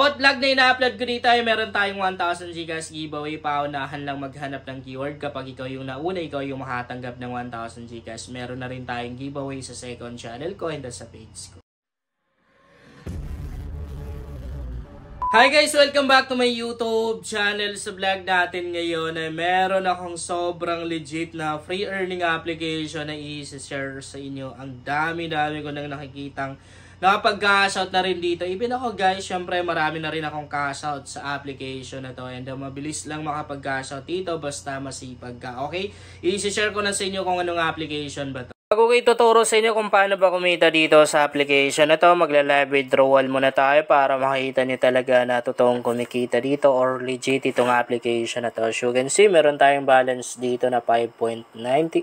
Bawat vlog na ina-upload ko dito ay meron tayong 1,000 Gcash giveaway. Paunahan lang maghanap ng keyword. Kapag ikaw yung nauna, ikaw yung makatanggap ng 1,000 Gcash. Meron na rin tayong giveaway sa second channel ko and sa page ko. Hi guys! Welcome back to my YouTube channel. Sa vlog natin ngayon ay meron akong sobrang legit na free earning application na i-share sa inyo. Ang dami-dami ko nang nakikitang nakapag-cash out na rin dito. Even ako guys, syempre marami na rin akong cash out sa application na to. And mabilis lang makapag-cash out dito basta masipag ka. Okay? I-share ko na sa inyo kung anong application ba to. Bago ko ituturo sa inyo kung paano ba kumita dito sa application na to, magla-live withdrawal muna tayo para makita niyo talaga na totoong kumikita dito or legit itong application na to. As you can see, meron tayong balance dito na $5.98.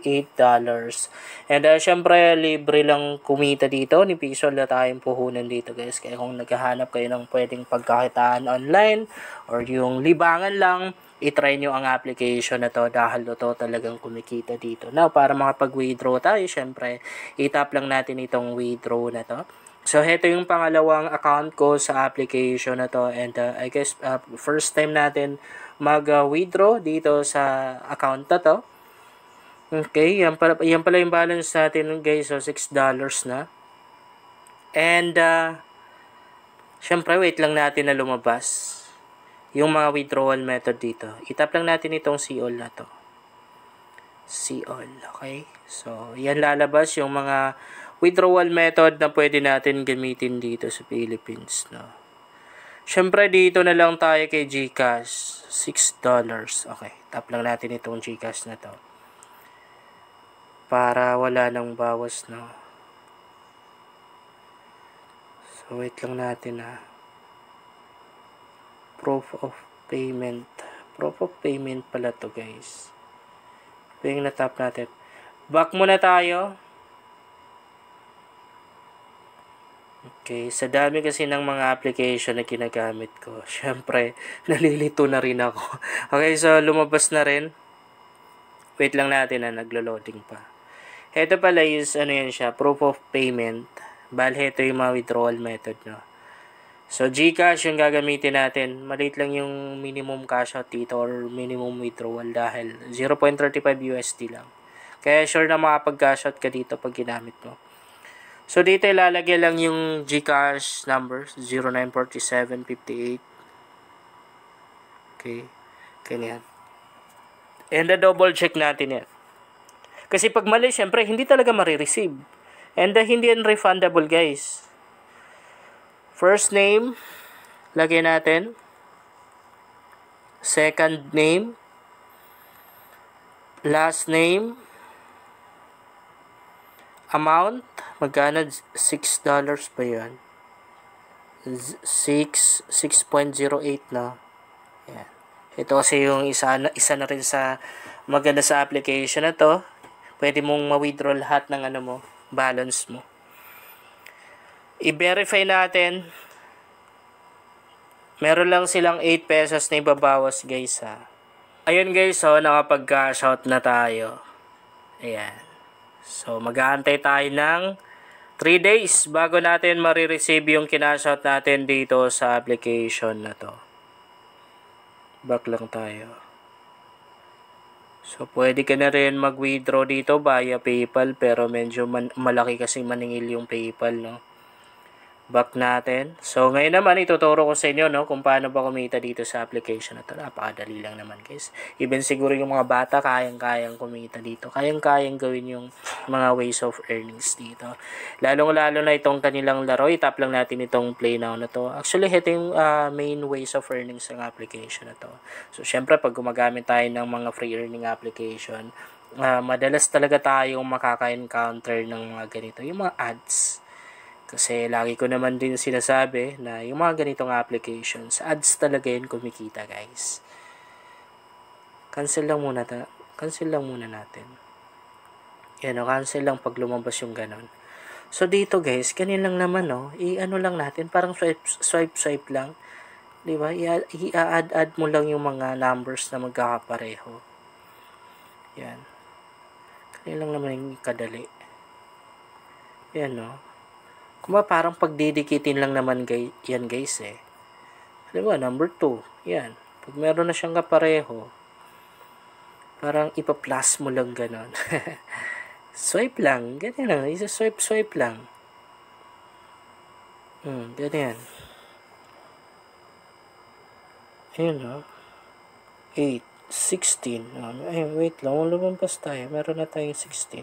And syempre, libre lang kumita dito. Ni piso na tayong puhunan dito guys. Kaya kung naghahanap kayo ng pwedeng pagkakitaan online or yung libangan lang, i-try nyo ang application na to dahil to talagang kumikita dito. Now, para makapag-withdraw tayo, syempre, itap lang natin itong withdraw na to. So, heto yung pangalawang account ko sa application na to. And I guess, first time natin mag-withdraw dito sa account na to. Okay, yan pala yung balance natin guys. So, $6 na. And, syempre, wait lang natin na lumabas yung mga withdrawal method dito. Itap lang natin itong see all na to. See all, okay? So, yan lalabas yung mga withdrawal method na pwede natin gamitin dito sa Philippines, no? Syempre, dito na lang tayo kay GCash. $6. Okay, tap lang natin itong GCash na to. Para wala nang bawas, no? So, wait lang natin, ha. Proof of payment. Proof of payment pala to guys. Yung na-tap natin. Back muna tayo. Okay. Sa dami kasi ng mga application na ginagamit ko. Syempre, nalilito na rin ako. Okay. So, lumabas na rin. Wait lang natin na naglo-loading pa. Ito pala is, ano yan siya, proof of payment. Bali, ito yung mga withdrawal method, no? So, GCash yung gagamitin natin. Maliit lang yung minimum cash out dito or minimum withdrawal dahil 0.35 USD lang. Kaya sure na makapag-cash out ka dito pag ginamit mo. So, dito ilalagay lang yung GCash numbers 094758. Okay. Ganyan. And double check natin yan. Kasi pag mali, syempre, hindi talaga marireceive. And hindi yan refundable, guys. First name, lagay natin. Second name. Last name. Amount, magkano? $6 ba yan? 6.08 na. Yan. Ito kasi yung isa na rin sa maganda sa application na to. Pwede mong ma-withdraw lahat ng ano mo, balance mo. I-verify natin. Meron lang silang 8 pesos na ibabawas guys ha. Ayun guys, so nakapag-cash out na tayo. Ayan. So mag-aantay tayo ng 3 days bago natin marireceive yung kinash out natin dito sa application na to. Back lang tayo. So pwede ka na rin mag-withdraw dito via PayPal pero medyo malaki kasi maningil yung PayPal, no? Back natin. So, ngayon naman, ituturo ko sa inyo, no, kung paano ba kumita dito sa application na ito. Napakadali lang naman, guys. Even siguro yung mga bata, kayang-kayang kumita dito. Kayang-kayang gawin yung mga ways of earnings dito. Lalong-lalo na itong kanilang laro. Itap lang natin itong Play Now na to. Actually, ito yung main ways of earnings ng application na to. So, syempre, pag gumagamit tayo ng mga free earning application, madalas talaga tayong makaka-encounter ng mga ganito. Yung mga ads. Kasi lagi ko naman din sinasabi na yung mga ganitong applications, ads talaga yun kumikita guys. Cancel lang muna natin. Yan o, cancel lang pag lumabas yung ganon. So dito guys, ganyan lang naman o. I-ano lang natin, parang swipe lang. Diba? I-add mo lang yung mga numbers na magkakapareho. Yan. Ganyan lang naman yung kadali. Yan o. Kuma parang pagdidikitin lang naman yan guys eh. Diba, number 2. Yan. Pag meron na siyang kapareho, parang ipa-plus mo lang ganon. Swipe lang. Ganyan lang. Isa-swipe lang. Ganyan. Ayun, no? 8, 16. Ay, wait lang. Lumampas tayo. Meron na tayong 16.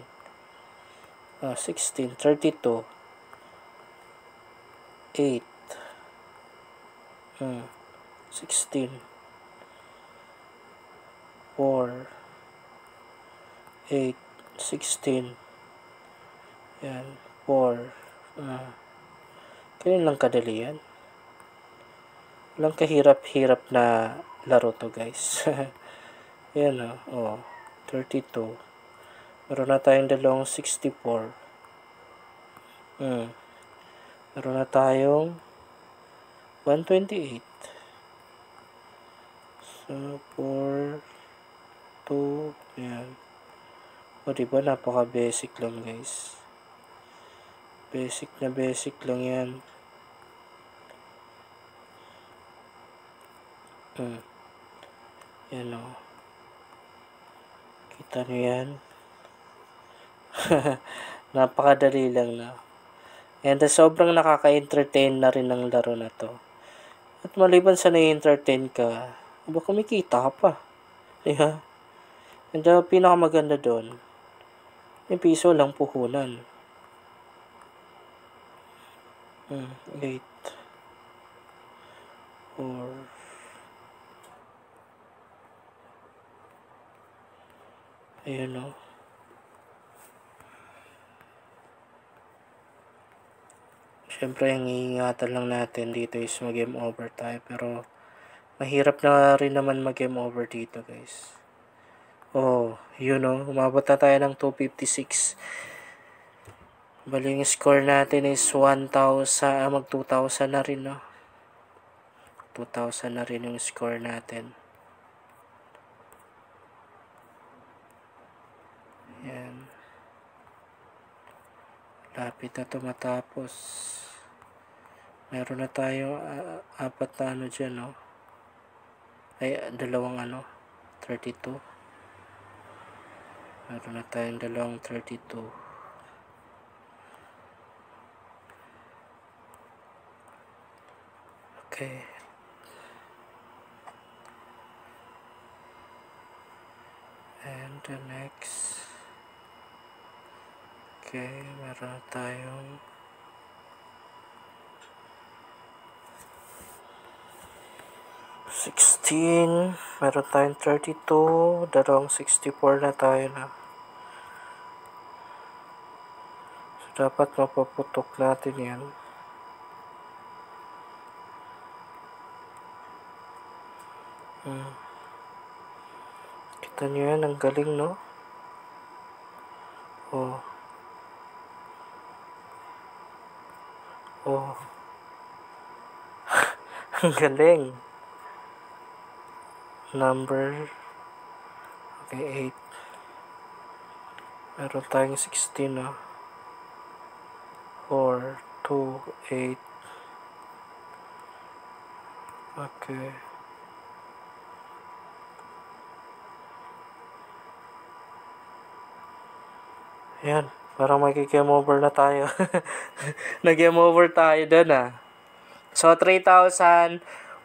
16, 32. 8. 16. 4. 8. 16. Yan. 4. Ganyan lang kadali yan. Walang kahirap-hirap na laro to, guys. Yan, 32. Meron na tayong dalawang 64. Meron na tayong 128. So, 4, 2, yan. O, diba, napaka-basic lang, guys. Basic na basic lang yan. Yan, kita nyo yan. Napakadali lang na. And sobrang nakaka-entertain na rin ng laro na to. At maliban sa na-entertain ka, kumikita ka pa. Diba? And pinakamaganda doon, may piso lang puhunan. 8. 4. Ayun, Siyempre, ang iingatan lang natin dito is mag-game over tayo. Pero, mahirap na rin naman mag-game over dito, guys. Umabot na tayo ng 256. Bali, yung score natin is 1,000. Mag-2,000 na rin, 2,000 na rin yung score natin. Yan. Lapit na ito matapos. Meron na tayo 4 na dyan, Ay, dalawang 32. Meron na tayong dalawang 32. Okay. And the next. Okay, meron na tayong 16. Meron tayong 32. Dalawang 64 na tayo na. So, dapat mapaputok natin yan. Kita nyo yan, ang galing, Ang galing. Number. Okay, 8. Meron tayong 16, 4, 2, 8. Okay. Ayan, parang mag-game over na tayo. Nag-game over tayo dun, So, 3,104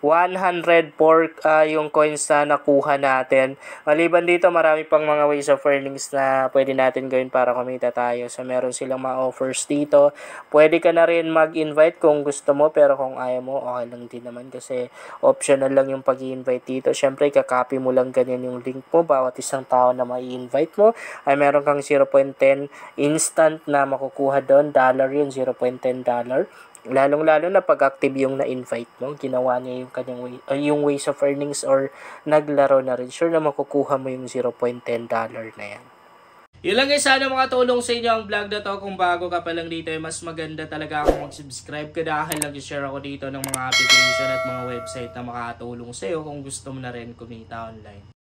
yung coins na nakuha natin. Maliban dito, marami pang mga ways of earnings na pwede natin gawin para kumita tayo. So, meron silang mga offers dito. Pwede ka na rin mag-invite kung gusto mo, pero kung ayaw mo, okay lang din naman kasi optional lang yung pag-i-invite dito. Syempre, kakopy mo lang ganyan yung link mo. Bawat isang tao na mai-invite mo ay meron kang 0.10 instant na makukuha doon. Dollar yun, 0.10 dollar. Lalong-lalo na pag-active yung na-invite mo, ginawa niya yung kanyang yung ways of earnings or naglaro na rin, sure na makukuha mo yung 0.10 dollar na yan. Yun lang guys, sana makatulong sa inyo ang vlog na to. Kung bago ka pa lang dito, mas maganda talaga ako mag-subscribe ka dahil nag-share ako dito ng mga application at mga website na makatulong sa iyo kung gusto mo na rin kumita online.